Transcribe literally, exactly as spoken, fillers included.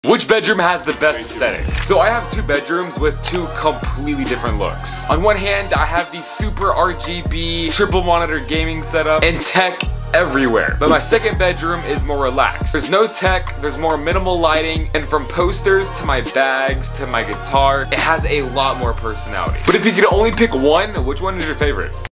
Which bedroom has the best aesthetic? So I have two bedrooms with two completely different looks. On one hand, I have the super R G B triple monitor gaming setup and tech everywhere. But my second bedroom is more relaxed. There's no tech, there's more minimal lighting, and from posters to my bags to my guitar, it has a lot more personality. But if you could only pick one, which one is your favorite?